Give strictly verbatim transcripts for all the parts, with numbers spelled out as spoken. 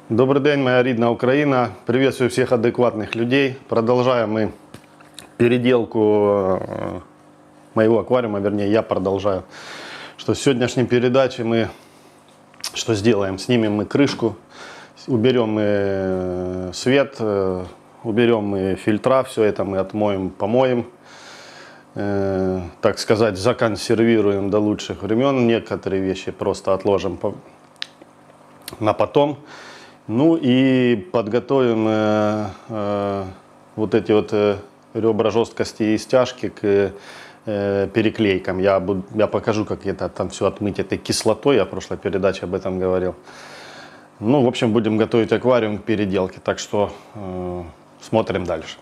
Добрий день, моя рідна Україна. Приветствую всех адекватных людей. Продолжаем мы переделку моего аквариума, вернее, я продолжаю. Что с сегодняшней передачи мы что сделаем? Снимем мы крышку, уберем мы свет, уберем мы фильтра, все это мы отмоем, помоем. Э, так сказать, законсервируем до лучших времен. Некоторые вещи просто отложим по, на потом. Ну и подготовим э, э, вот эти вот э, ребра жесткости и стяжки к э, переклейкам. Я, буду, я покажу, как это там все отмыть этой кислотой. Я в прошлой передаче об этом говорил. Ну, в общем, будем готовить аквариум к переделке. Так что э, смотрим дальше.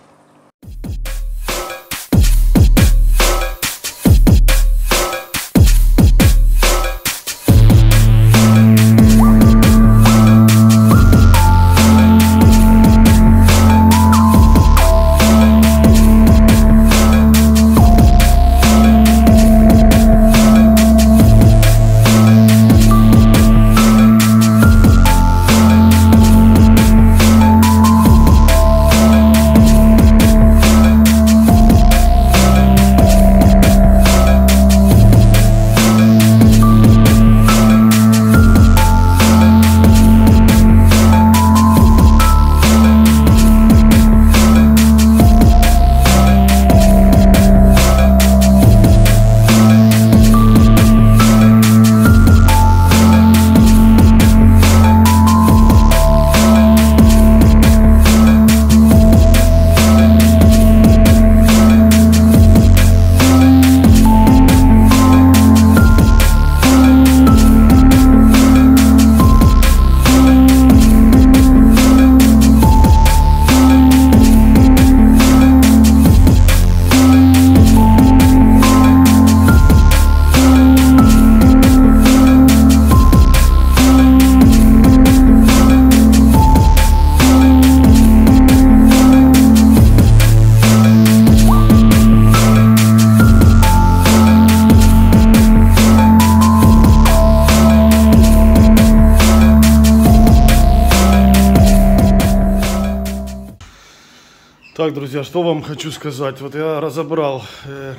Так, друзья, что вам хочу сказать. Вот я разобрал, э,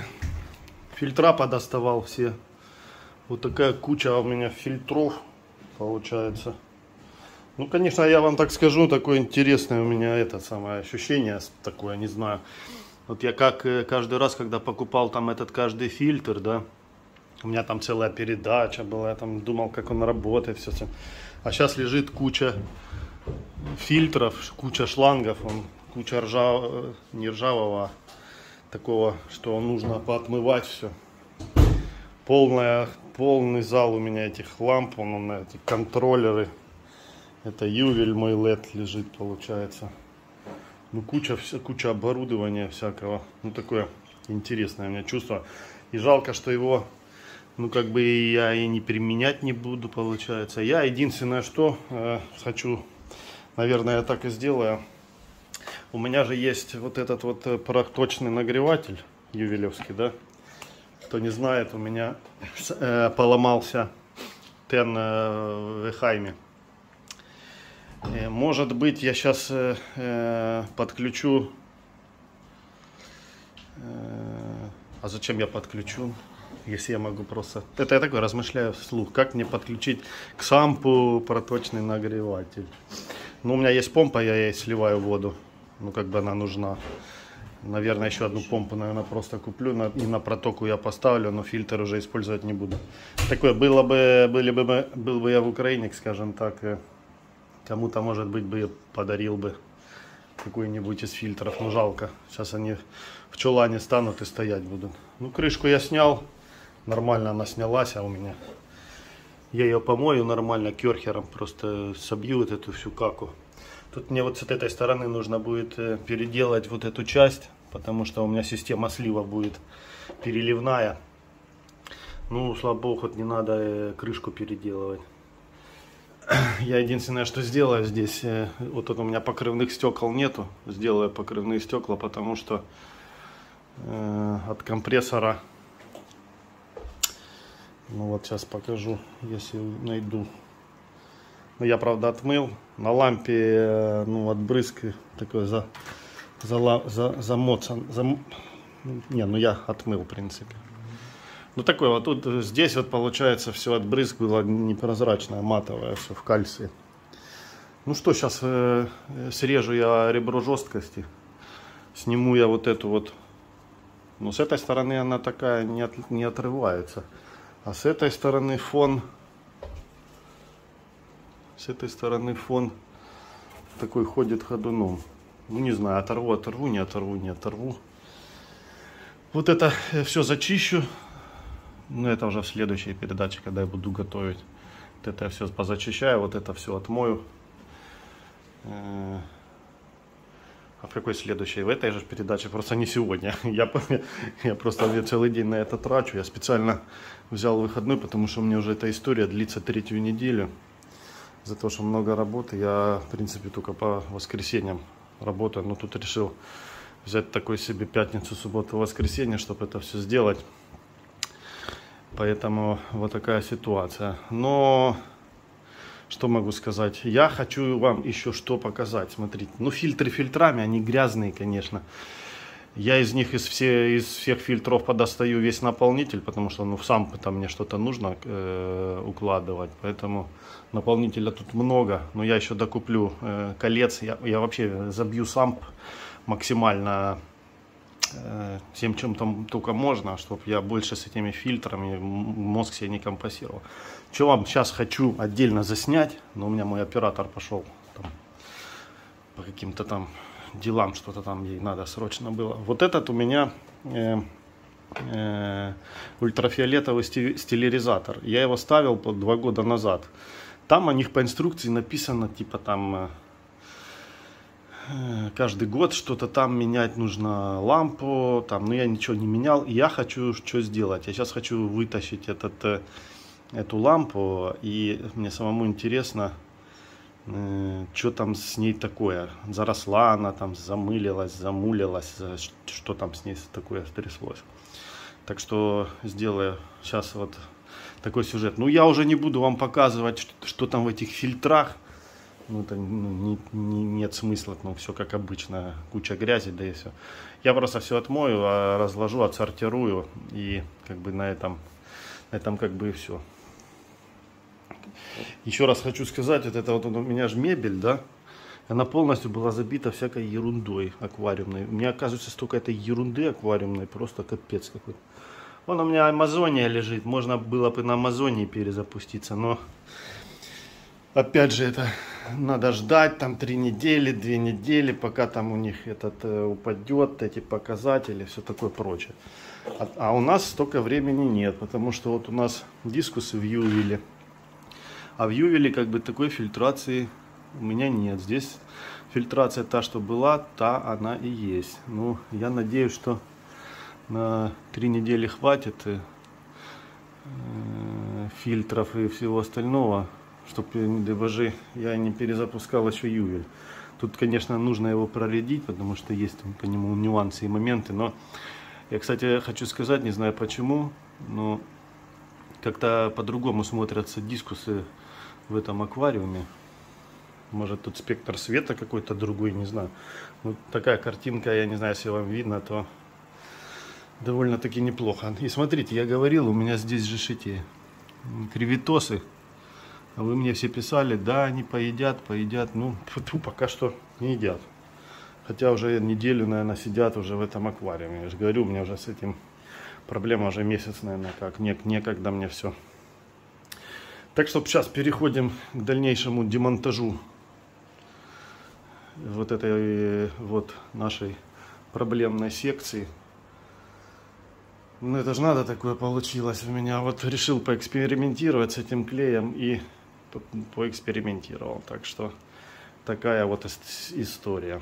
фильтра подоставал все. Вот такая куча у меня фильтров получается. Ну, конечно, я вам так скажу, такое интересное у меня это самое ощущение, такое, не знаю. Вот я как каждый раз, когда покупал там этот каждый фильтр, да, у меня там целая передача была, я там думал, как он работает, все. А сейчас лежит куча фильтров, куча шлангов, он, куча ржав... не ржавого, такого, что нужно поотмывать все. Полная, полный зал у меня этих ламп, он, он, эти контроллеры. Это ювель мой лед лежит, получается. Ну, куча, куча оборудования всякого. Ну, такое интересное у меня чувство. И жалко, что его, ну, как бы я и не применять не буду, получается. Я единственное, что э, хочу, наверное, я так и сделаю. У меня же есть вот этот вот проточный нагреватель ювелевский, да. Кто не знает, у меня э, поломался тен э, в Эхайме. Э, может быть, я сейчас э, э, подключу. Э, а зачем я подключу, если я могу просто... Это я такой размышляю вслух. Как мне подключить к сампу проточный нагреватель? Ну, у меня есть помпа, я ей сливаю воду. Ну, как бы она нужна. Наверное, еще одну помпу, наверное, просто куплю. На, и на протоку я поставлю, но фильтр уже использовать не буду. Такое, было бы, были бы, был бы я в Украине, скажем так, кому-то, может быть, бы подарил бы какой-нибудь из фильтров. Но жалко. Сейчас они в чулане станут и стоять будут. Ну, крышку я снял. Нормально она снялась, а у меня... Я ее помою нормально керхером. Просто собью вот эту всю каку. Тут мне вот с этой стороны нужно будет переделать вот эту часть, потому что у меня система слива будет переливная. Ну, слава богу, хоть не надо крышку переделывать. Я единственное, что сделаю здесь, вот тут у меня покрывных стекол нету, сделаю покрывные стекла, потому что э, от компрессора, ну вот сейчас покажу, если найду, Я, правда, отмыл. На лампе, ну, отбрызг такой за, за, за, замоцан. За, не, ну я отмыл, в принципе. Ну, такой вот тут, здесь вот получается все отбрызг было непрозрачное, матовое, все в кальции. Ну что, сейчас э, срежу я ребро жесткости. Сниму я вот эту вот. Ну, с этой стороны она такая не, от, не отрывается. А с этой стороны фон... С этой стороны фон такой ходит ходуном. Ну, не знаю, оторву, оторву, не оторву, не оторву. Вот это все зачищу. Но это уже в следующей передаче, когда я буду готовить. Вот это я все позачищаю, вот это все отмою. А в какой следующей? В этой же передаче, просто не сегодня. Я, я просто целый день на это трачу. Я специально взял выходной, потому что у меня уже эта история длится третью неделю. За то, что много работы, я, в принципе, только по воскресеньям работаю. Но тут решил взять такой себе пятницу, субботу, воскресенье, чтобы это все сделать. Поэтому вот такая ситуация. Но что могу сказать? Я хочу вам еще что показать. Смотрите, ну фильтры фильтрами, они грязные, конечно. Я из них, из, все, из всех фильтров подостаю весь наполнитель, потому что ну сам там мне что-то нужно э, укладывать. Поэтому наполнителя тут много. Но я еще докуплю э, колец. Я, я вообще забью сам максимально э, всем, чем там только можно, чтобы я больше с этими фильтрами мозг себе не компрессировал. Что вам сейчас хочу отдельно заснять, но у меня мой оператор пошел там, по каким-то там делам, что-то там ей надо срочно было. Вот этот у меня э, э, ультрафиолетовый стиляризатор. Я его ставил по два года назад. Там у них по инструкции написано, типа там э, каждый год что-то там менять нужно, лампу, там, но я ничего не менял. И я хочу что сделать? Я сейчас хочу вытащить этот, э, эту лампу, и мне самому интересно, что там с ней такое, заросла она там, замылилась, замулилась, что там с ней такое стряслось. Так что сделаю сейчас вот такой сюжет. Ну, я уже не буду вам показывать, что, что там в этих фильтрах. Ну, это ну, не, не, нет смысла, ну, все как обычно, куча грязи, да и все. Я просто все отмою, разложу, отсортирую, и как бы на этом, на этом как бы и все. Еще раз хочу сказать, вот это вот у меня же мебель, да, она полностью была забита всякой ерундой аквариумной. У меня, оказывается, столько этой ерунды аквариумной, просто капец какой-то. Вон у меня Амазония лежит, можно было бы на Амазонии перезапуститься, но опять же это надо ждать там три недели, две недели, пока там у них этот э, упадет, эти показатели, все такое прочее. А, а у нас столько времени нет, потому что вот у нас дискусы в Ювеле. А в Ювеле как бы такой фильтрации у меня нет. Здесь фильтрация та, что была, та она и есть. Ну, я надеюсь, что на три недели хватит э, фильтров и всего остального, чтобы не ДВЖ я не перезапускал еще Ювель. Тут, конечно, нужно его проредить, потому что есть по нему нюансы и моменты. Но я, кстати, хочу сказать, не знаю почему, но как-то по-другому смотрятся дискусы в этом аквариуме. Может, тут спектр света какой-то другой, не знаю. Вот такая картинка, я не знаю, если вам видно, то довольно-таки неплохо. И смотрите, я говорил, у меня здесь же эти креветосы. А вы мне все писали, да, они поедят, поедят. Ну, фу, пока что не едят. Хотя уже неделю, наверное, сидят уже в этом аквариуме. Я же говорю, у меня уже с этим проблема уже месяц, наверное, как. Не, некогда мне все. Так что сейчас переходим к дальнейшему демонтажу вот этой вот нашей проблемной секции. Ну это же надо такое получилось у меня. Вот решил поэкспериментировать с этим клеем и по поэкспериментировал. Так что такая вот история.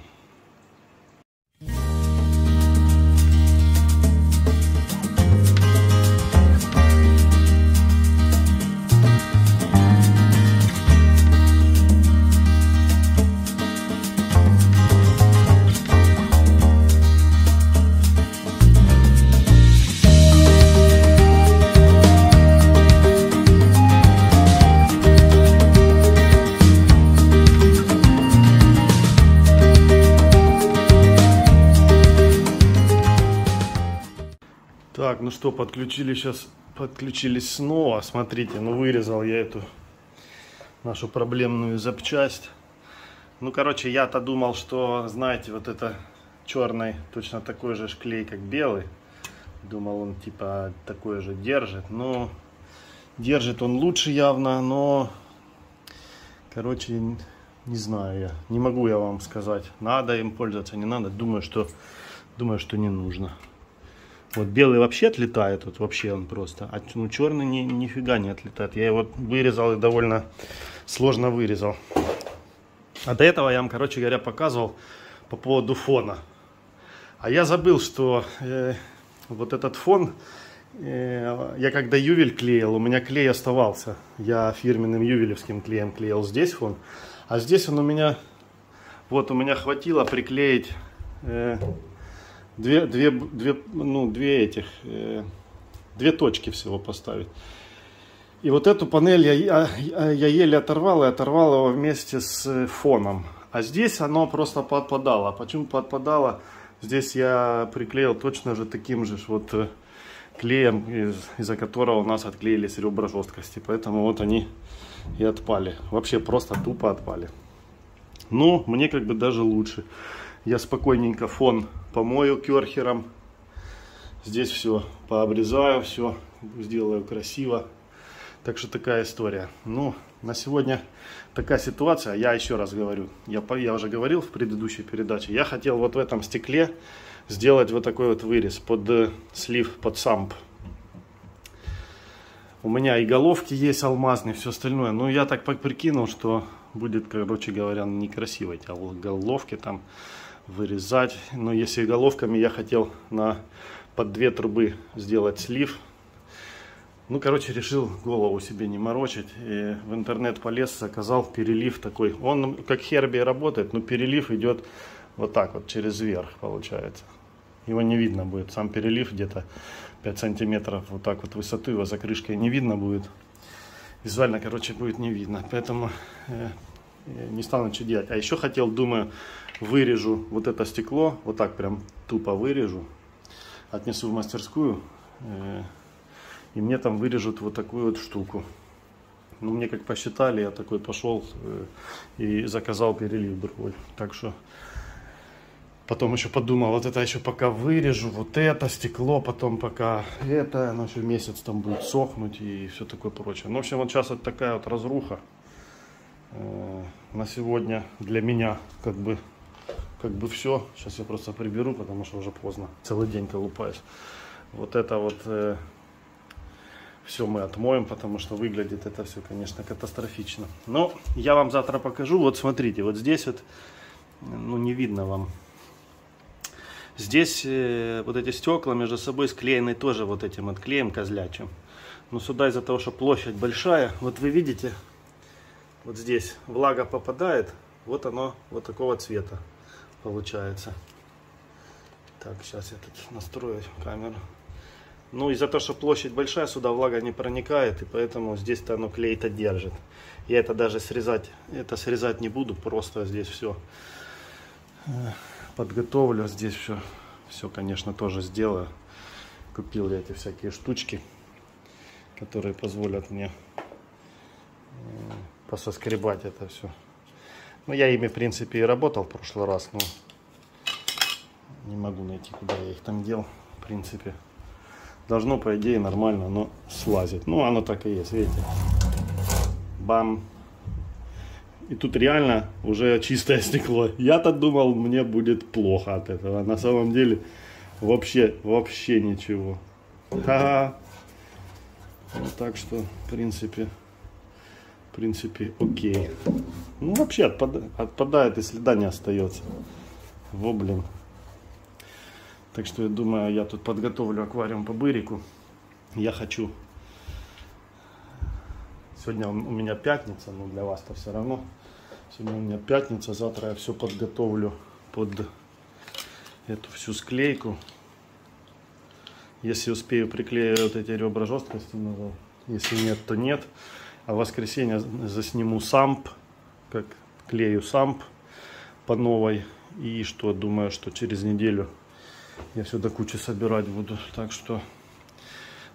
Так, ну что, подключили сейчас, подключились снова. Смотрите, ну вырезал я эту нашу проблемную запчасть. Ну, короче, я-то думал, что, знаете, вот это черный, точно такой же клей, как белый. Думал, он типа такой же держит. Но держит он лучше явно, но, короче, не знаю я. Не могу я вам сказать, надо им пользоваться, не надо. Думаю, что, думаю, что не нужно. Вот белый вообще отлетает, вот вообще он просто. А ну, черный ни, нифига не отлетает. Я его вырезал и довольно сложно вырезал. А до этого я вам, короче говоря, показывал по поводу фона. А я забыл, что э, вот этот фон, э, я когда ювель клеил, у меня клей оставался. Я фирменным ювелевским клеем клеил здесь фон. А здесь он у меня, вот у меня хватило приклеить э, две, две, две, ну, две этих, э, две точки всего поставить. И вот эту панель я, я, я еле оторвал, и оторвал его вместе с фоном. А здесь оно просто подпадало. Почему подпадало? Здесь я приклеил точно же таким же вот клеем, из, из-за которого у нас отклеились ребра жесткости. Поэтому вот они и отпали. Вообще просто тупо отпали. Но мне как бы даже лучше. Я спокойненько фон помою керхером. Здесь все пообрезаю, все сделаю красиво. Так что такая история. Ну, на сегодня такая ситуация. Я еще раз говорю, я, я уже говорил в предыдущей передаче, я хотел вот в этом стекле сделать вот такой вот вырез под э, слив, под самп. У меня и головки есть алмазные, все остальное. Но я так прикинул, что будет, короче говоря, некрасиво эти головки там вырезать. Но если головками я хотел на под две трубы сделать слив. Ну, короче, решил голову себе не морочить. И в интернет полез, заказал перелив такой. Он как Херби работает, но перелив идет вот так вот, через верх получается. Его не видно будет. Сам перелив где-то пять сантиметров вот так вот высоту, его за крышкой не видно будет. Визуально, короче, будет не видно. Поэтому э, не стану ничего делать. А еще хотел, думаю, вырежу вот это стекло. Вот так прям тупо вырежу. Отнесу в мастерскую. Э, И мне там вырежут вот такую вот штуку. Ну, мне как посчитали, я такой пошел э, и заказал перелив другой. Так что потом еще подумал, вот это еще пока вырежу, вот это стекло, потом пока это, оно еще месяц там будет сохнуть и все такое прочее. Ну, в общем, вот сейчас вот такая вот разруха э, на сегодня для меня как бы, как бы все. Сейчас я просто приберу, потому что уже поздно. Целый день колупаюсь. Вот это вот... Э, все мы отмоем, потому что выглядит это все, конечно, катастрофично. Но я вам завтра покажу. Вот смотрите, вот здесь вот, ну не видно вам. Здесь э, вот эти стекла между собой склеены тоже вот этим вот клеем козлячим. Но сюда из-за того, что площадь большая, вот вы видите, вот здесь влага попадает, вот оно вот такого цвета получается. Так, сейчас я тут настрою камеру. Ну, из-за того, что площадь большая, сюда влага не проникает, и поэтому здесь-то оно клей-то держит. Я это даже срезать, это срезать не буду, просто здесь все подготовлю. Здесь все, все, конечно, тоже сделаю. Купил я эти всякие штучки, которые позволят мне пососкребать это все. Ну, я ими, в принципе, и работал в прошлый раз, но не могу найти, куда я их там дел, в принципе. Должно, по идее, нормально, но слазит. Ну, оно так и есть, видите. Бам. И тут реально уже чистое стекло. Я-то думал, мне будет плохо от этого. На самом деле, вообще, вообще ничего. Ха-ха. Ну, так что, в принципе, в принципе, окей. Ну, вообще, отпад... отпадает и следа не остается. Во, блин. Так что я думаю, я тут подготовлю аквариум по бырику. Я хочу... Сегодня у меня пятница, но для вас-то все равно. Сегодня у меня пятница, завтра я все подготовлю под эту всю склейку. Если успею, приклею вот эти ребра жесткости назад. Если нет, то нет. А в воскресенье засниму самп, как клею самп по новой. И что, думаю, что через неделю я все до кучи собирать буду. Так что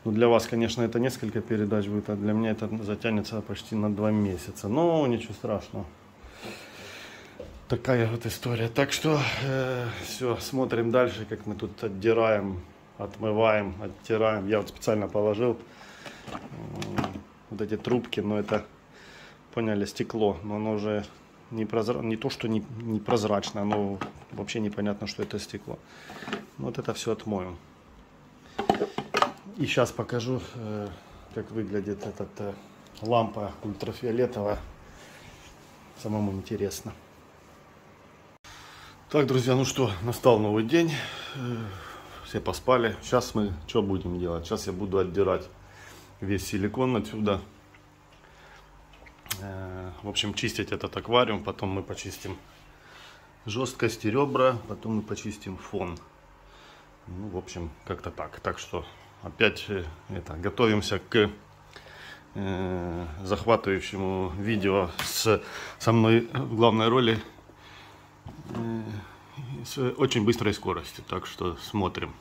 Ну, для вас, конечно, это несколько передач будет, а для меня это затянется почти на два месяца. Но ничего страшного. Такая вот история. Так что э, все, смотрим дальше, как мы тут отдираем, отмываем, оттираем. Я вот специально положил э, вот эти трубки, но это, поняли, стекло, но оно уже не, прозра... не то, что не, не прозрачно, оно вообще непонятно, что это стекло. Вот это все отмоем. И сейчас покажу, э, как выглядит эта э, лампа ультрафиолетовая. Самому интересно. Так, друзья, ну что, настал новый день, все поспали. Сейчас мы что будем делать? Сейчас я буду отдирать весь силикон отсюда. В общем, чистить этот аквариум, потом мы почистим жесткости, ребра, потом мы почистим фон. Ну, в общем, как-то так. Так что опять это, готовимся к э, захватывающему видео с, со мной в главной роли. С очень быстрой скоростью, так что смотрим.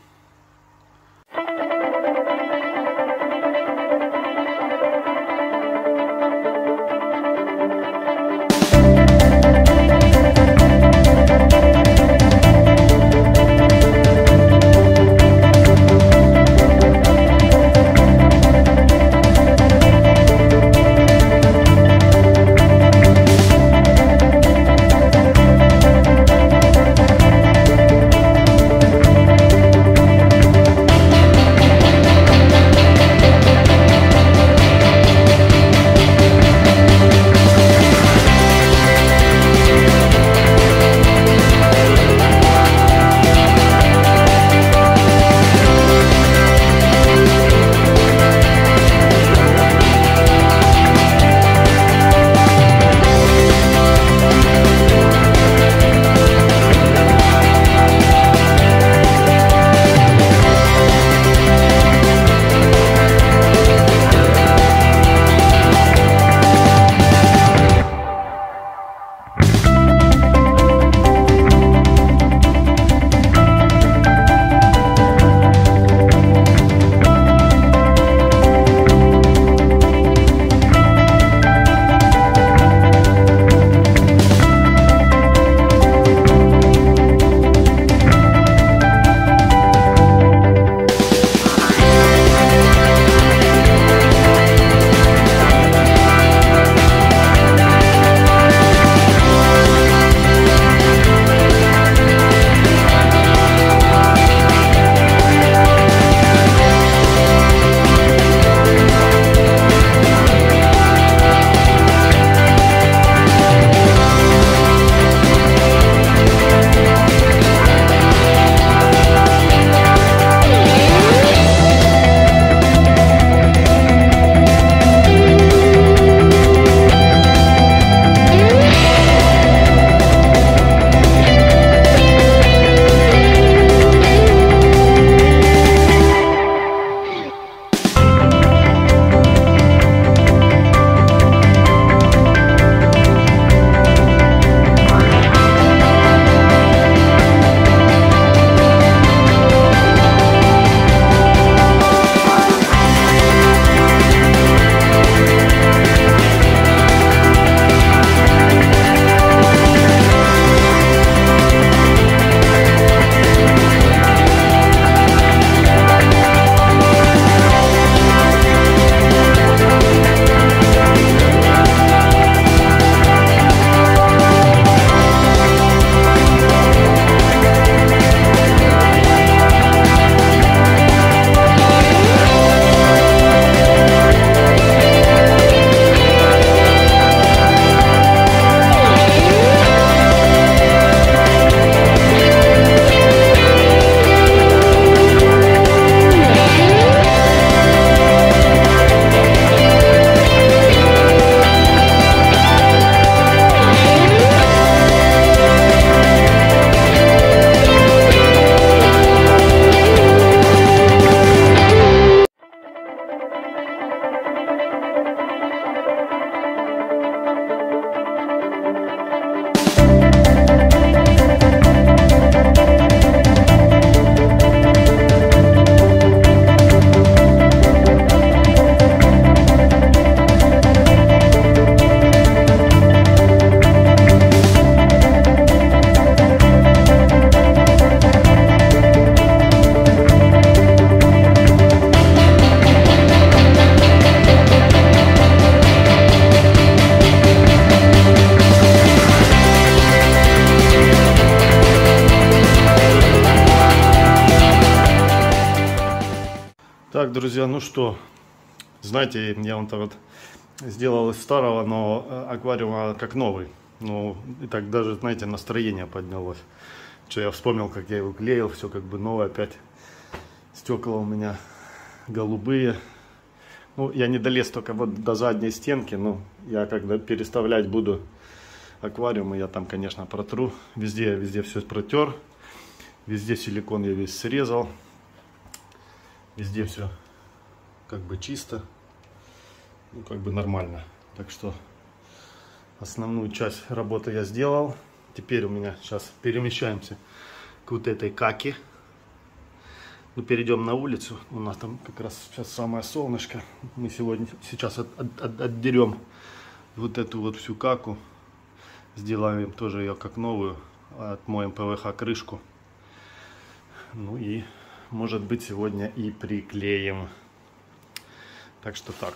Так, друзья, ну что, знаете, я вот, вот сделал из старого, но аквариума как новый. Ну, и так даже, знаете, настроение поднялось. Что я вспомнил, как я его клеил, все как бы новое опять. Стекла у меня голубые. Ну, я не долез только вот до задней стенки, но я когда переставлять буду аквариумы, я там, конечно, протру. Везде, везде все протер. Везде силикон я весь срезал. Везде все как бы чисто. Ну, как бы нормально. Так что основную часть работы я сделал. Теперь у меня сейчас перемещаемся к вот этой каке. Мы перейдем на улицу. У нас там как раз сейчас самое солнышко. Мы сегодня сейчас от, от, от, отдерем вот эту вот всю каку. Сделаем тоже ее как новую. Отмоем ПВХ крышку. Ну и может быть сегодня и приклеим. Так что так.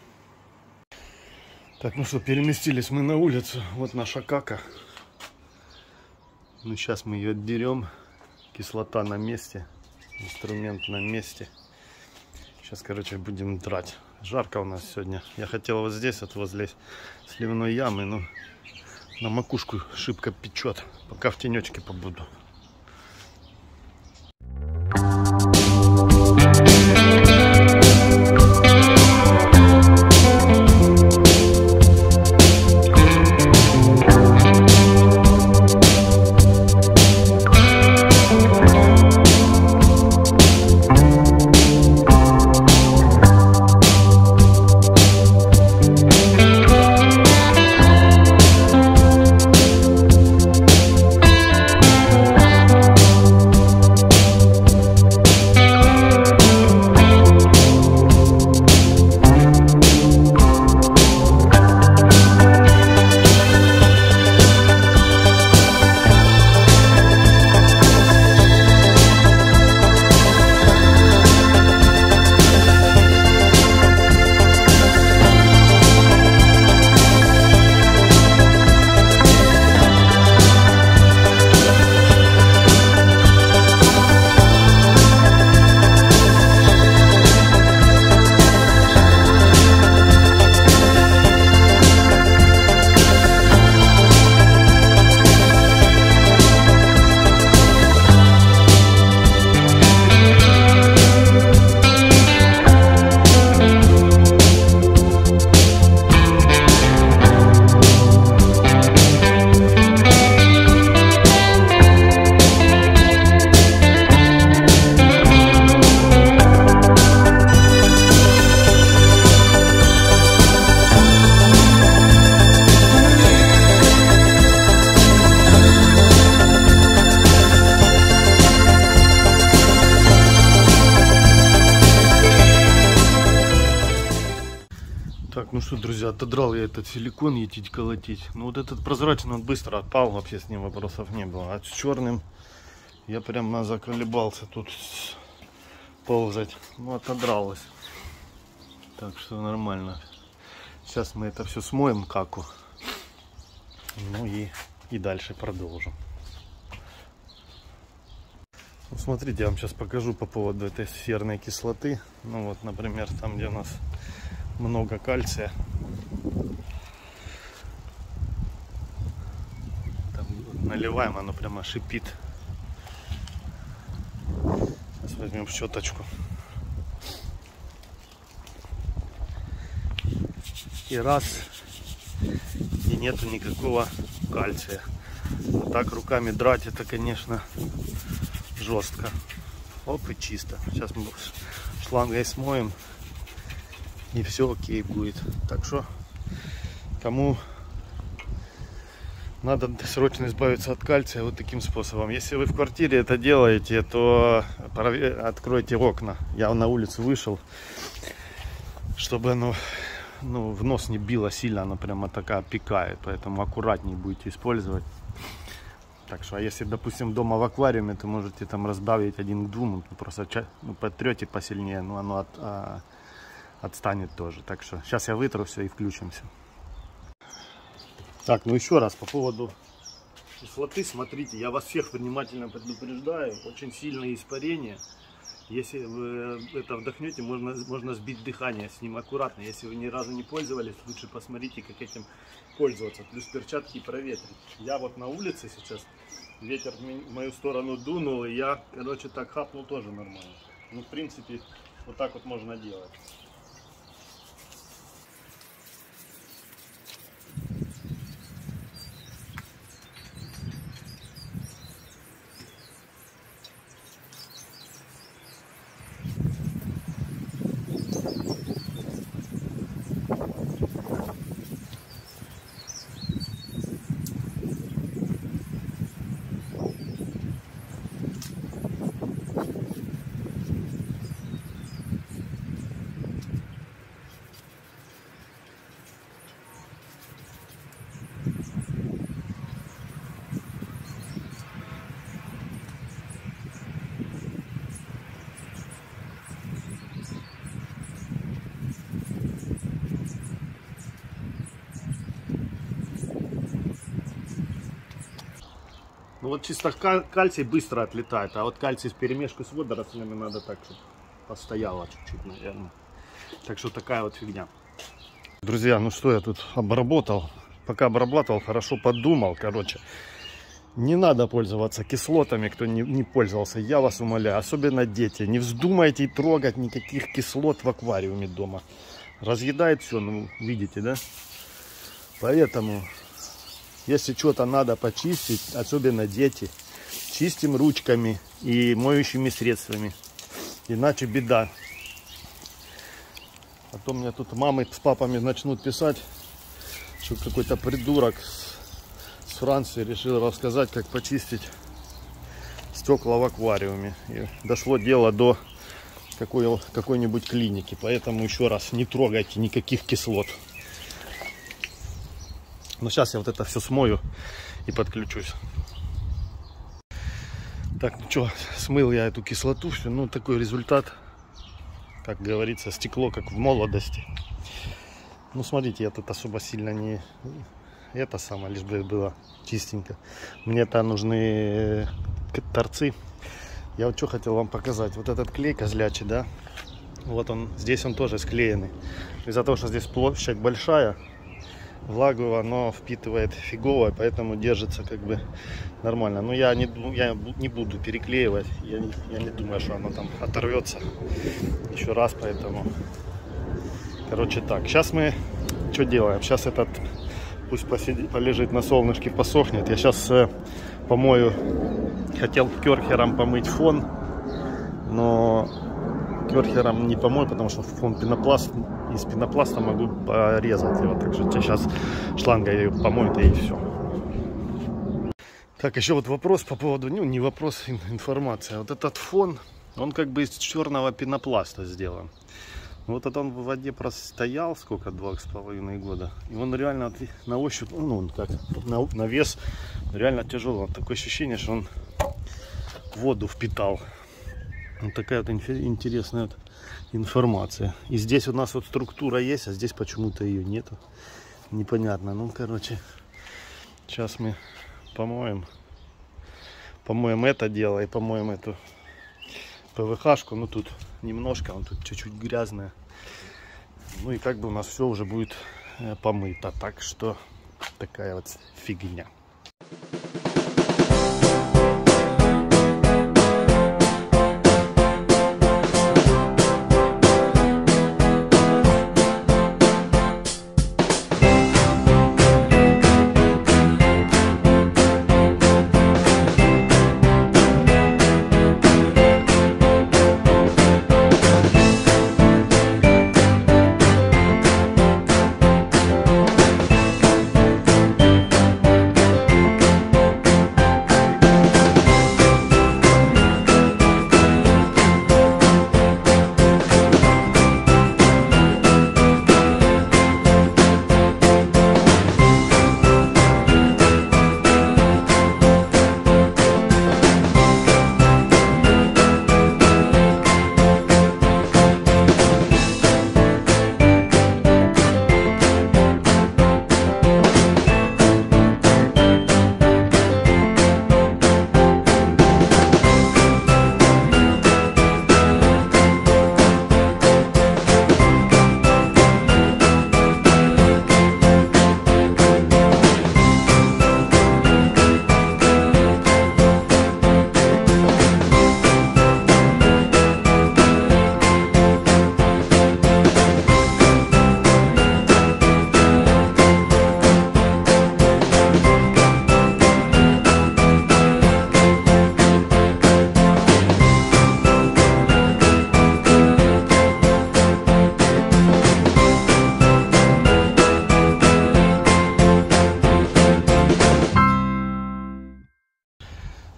Так, ну что, переместились мы на улицу. Вот наша кака. Ну сейчас мы ее отдерем. Кислота на месте. Инструмент на месте. Сейчас, короче, будем драть. Жарко у нас сегодня. Я хотел вот здесь, вот возле сливной ямы, но на макушку шибко печет. Пока в тенечке побуду. Так, ну что, друзья, отодрал я этот силикон етить колотить. Ну вот этот прозрачный, он быстро отпал, вообще с ним вопросов не было. А с черным я прям заколебался тут ползать. Ну, отодралось. Так что нормально. Сейчас мы это все смоем, каку. Ну и, и дальше продолжим. Ну, смотрите, я вам сейчас покажу по поводу этой серной кислоты. Ну вот, например, там, где у нас много кальция. Там наливаем, оно прямо шипит. Сейчас возьмем щеточку. И раз. И нету никакого кальция. Вот так руками драть, это, конечно, жестко. Оп, и чисто. Сейчас мы шлангой смоем. И все окей будет. Так что, кому надо срочно избавиться от кальция, вот таким способом. Если вы в квартире это делаете, то откройте окна. Я на улицу вышел, чтобы оно, ну, в нос не било сильно, оно прямо такая пикает. Поэтому аккуратнее будете использовать. Так что, а если, допустим, дома в аквариуме, то можете там разбавить один к двум, просто ну, потрете посильнее, но оно от, а, отстанет тоже. Так что сейчас я вытру все и включимся. Так, ну еще раз по поводу кислоты, смотрите, я вас всех внимательно предупреждаю, очень сильное испарение. Если вы это вдохнете, можно, можно сбить дыхание с ним аккуратно. Если вы ни разу не пользовались, лучше посмотрите, как этим пользоваться. Плюс перчатки проветрить. Я вот на улице сейчас, ветер в мою сторону дунул, и я, короче, так хапнул тоже нормально. Ну, в принципе, вот так вот можно делать. Ну вот чисто кальций быстро отлетает, а вот кальций в перемешку с водорослями надо так, чтобы постояло чуть-чуть, наверное. Так что такая вот фигня. Друзья, ну что я тут обработал? Пока обрабатывал, хорошо подумал, короче. Не надо пользоваться кислотами, кто не, не пользовался, я вас умоляю. Особенно дети. Не вздумайте трогать никаких кислот в аквариуме дома. Разъедает все, ну видите, да? Поэтому... Если что-то надо почистить, особенно дети, чистим ручками и моющими средствами. Иначе беда. А то мне тут мамы с папами начнут писать, что какой-то придурок с Франции решил рассказать, как почистить стекла в аквариуме. И дошло дело до какой, какой-нибудь клиники. Поэтому еще раз, не трогайте никаких кислот. Но сейчас я вот это все смою и подключусь. Так, ну что, смыл я эту кислоту, все, ну такой результат, как говорится, стекло как в молодости. Ну смотрите, я тут особо сильно не это самое, лишь бы было чистенько. Мне-то нужны торцы. Я вот что хотел вам показать. Вот этот клей козлячий, да, вот он, здесь он тоже склеенный. Из-за того, что здесь площадь большая, влагу оно впитывает фигово, поэтому держится как бы нормально. Но я не, я не буду переклеивать. Я не, я не думаю, что оно там оторвется еще раз, поэтому... Короче так, сейчас мы что делаем? Сейчас этот пусть посидит, полежит на солнышке, посохнет. Я сейчас э, помою, хотел керхером помыть фон, но керхером не помою, потому что фон пенопласт. Из пенопласта могу порезать его, так что сейчас шлангой помоют и все. Так, еще вот вопрос по поводу, ну не вопрос, информация. Вот этот фон, он как бы из черного пенопласта сделан. Вот это он в воде простоял сколько, два с половиной года. И он реально на ощупь, ну как на, на вес реально тяжелый. Такое ощущение, что он воду впитал. Вот такая вот интересная вот информация. И здесь у нас вот структура есть, а здесь почему-то ее нету. Непонятно. Ну, короче, сейчас мы помоем. Помоем это дело и помоем эту ПВХ-шку. Ну, тут немножко, он тут чуть-чуть грязная. Ну, и как бы у нас все уже будет помыто. Так что такая вот фигня.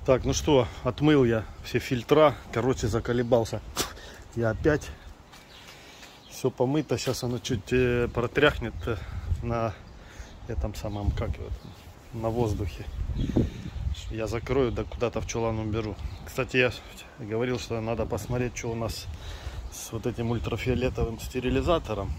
Так, ну что, отмыл я все фильтра. Короче, заколебался. Я опять. Все помыто. Сейчас оно чуть э, протряхнет на этом самом, как его, на воздухе. Я закрою, да куда-то в чулан уберу. Кстати, я говорил, что надо посмотреть, что у нас с вот этим ультрафиолетовым стерилизатором.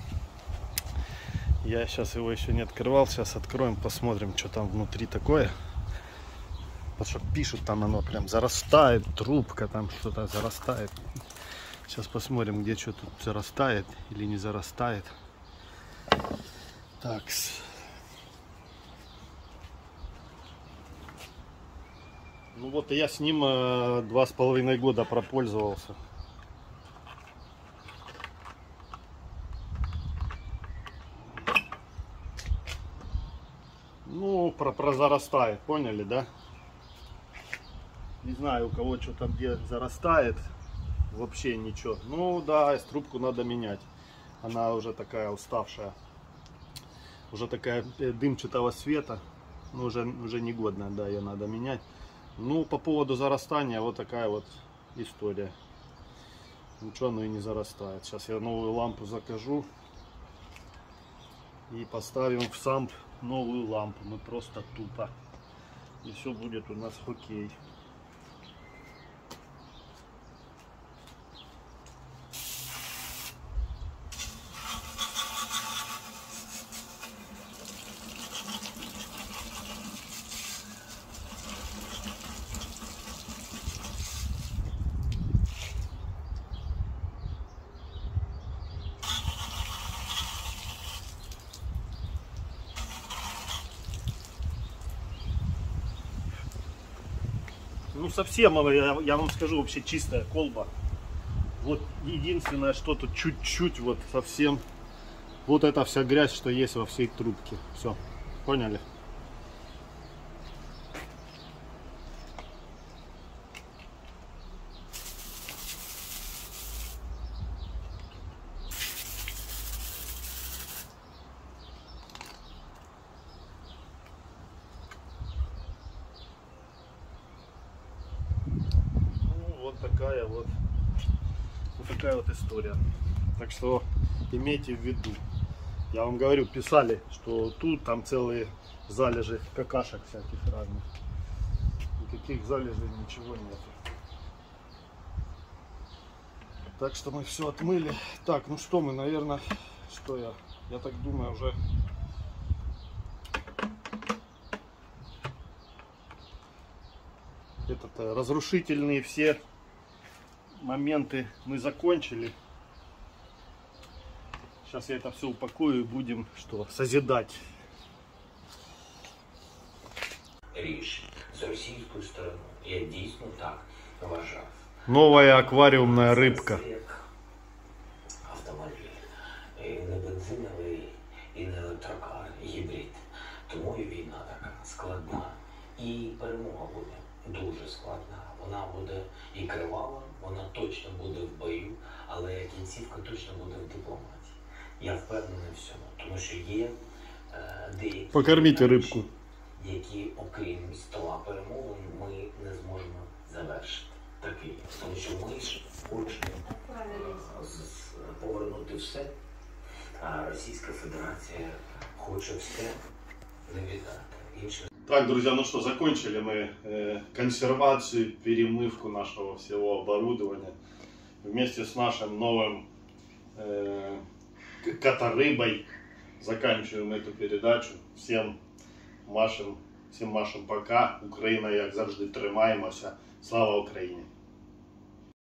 Я сейчас его еще не открывал. Сейчас откроем, посмотрим, что там внутри такое. Потому что пишут, там оно прям зарастает, трубка там что-то зарастает. Сейчас посмотрим, где что тут зарастает или не зарастает. Так. Ну вот я с ним э, два с половиной года пропользовался. Ну, про прозарастает, поняли, да? Не знаю, у кого что там где зарастает. Вообще ничего. Ну да, трубку надо менять. Она уже такая уставшая. Уже такая дымчатого цвета. Ну, уже, уже негодная, да, ее надо менять. Ну, по поводу зарастания, вот такая вот история. Ничего оно и не зарастает. Сейчас я новую лампу закажу. И поставим в самп новую лампу. Мы просто тупо. И все будет у нас окей. Ну совсем, я, я вам скажу, вообще чистая колба. Вот единственное, что тут чуть-чуть вот совсем. Вот эта вся грязь, что есть во всей трубке. Все, поняли? Вот такая вот, вот такая вот история. Так что имейте в виду. Я вам говорю, писали, что тут там целые залежи какашек всяких разных. Никаких залежей, ничего нет. Так что мы все отмыли. Так, ну что мы, наверное, что я? Я так думаю, уже этот разрушительные все моменты мы закончили. Сейчас я это все упакую и будем что, созидать. Річ з російською стороною. Я дійсно так вважав. Новая аквариумная рыбка. Це як автомобіль. І не бензиновий, і не електрокар, гібрид. Тому і війна така складна. І перемога буде дуже складна. Вона буде і кривава, вона точно буде в бою, але кінцівка точно буде в дипломатії. Я впевнений в цьому, тому що є е, деякі Покорміть рибку, які, окрім стола перемовин, ми не зможемо завершити. Такий, тому що ми ж хочемо повернути все, а Російська Федерація хоче все не віддати. Інше. Так, друзья, ну что, закончили мы э, консервацию, перемывку нашего всего оборудования. Вместе с нашим новым э, которыбой заканчиваем эту передачу. Всем машем, всем машем пока. Україна, як завжди, тримаємося. Слава Україні!